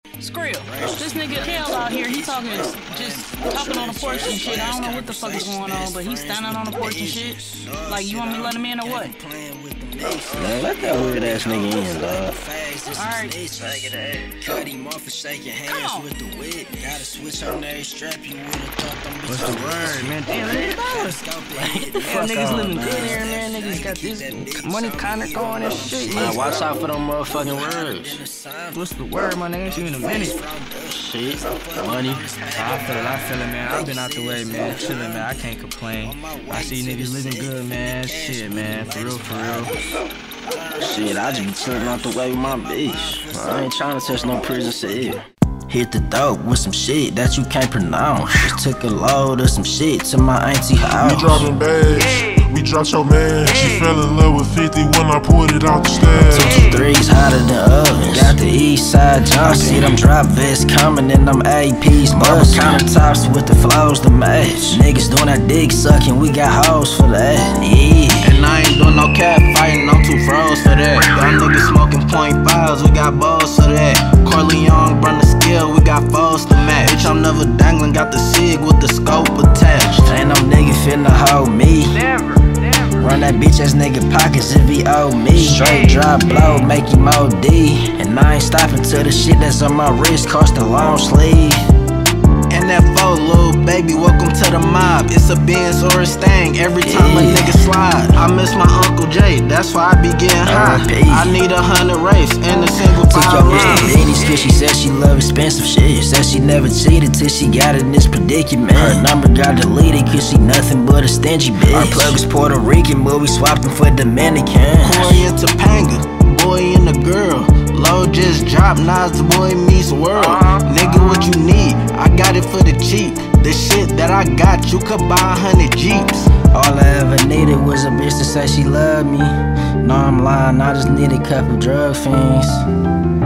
Scrill, this nigga Kel out here, he talking on the porch and shit. I don't know what the fuck is going on, but he's standing on the porch and shit. Like, you want me to let him in or what? Man, let that weird ass nigga in, dog. Alright. Come on. What's the word, man? Damn, Damn, niggas living good here, man. Niggas got this money kinda going and shit. Man, watch out for them motherfucking words. What's the word, my nigga? You in a minute. Shit, money. I feel it, man. I've been out the way, man. Chillin', man. I can't complain. I see niggas living good, man. Shit, man. For real. Shit, I just be chillin' out the way with my bitch. I ain't tryna touch no prison cell. Hit the dope with some shit that you can't pronounce. Just took a load of some shit to my auntie house. We dropping bags, we dropped your man. She fell in love with 50 when I pulled it out the stash. 2-3s hotter than ovens. Got the east side jump. See them drop vests coming and them APs bustin'. Countertops with the flows to match. Niggas doing that dick sucking, we got hoes for that. Yeah. And I ain't doing no cat fighting, I'm too froze for that. Y'all niggas smoking .5s, we got balls for that. Corleone run the skill, we got foes to match. Bitch, I'm never dangling, got the SIG with the scope attached. Ain't no nigga finna hold me. Never. Run that bitch ass nigga pockets if he owe me. Straight drop blow, make him OD. And I ain't stopping till the shit that's on my wrist cost a long sleeve. And that foe, little baby, welcome to the mob. It's a Benz or a Stang every time a nigga slide. I miss my Uncle Jay, that's why I be getting high. I need 100 race and a single took your bitch to Denny's cause she said she love expensive shit. Said she never cheated till she got in this predicament. Her number got deleted cause she nothing but a stingy bitch. Our plug is Puerto Rican, but we swapped him for Dominican. Boy in Topanga, boy and a girl. Low just dropped, Nas the boy meets world. Nigga, what you need? I got it for the cheap. The shit that I got, you could buy 100 Jeeps. All I ever needed was a bitch to say she loved me. No, I'm lying, I just need a couple drug fiends.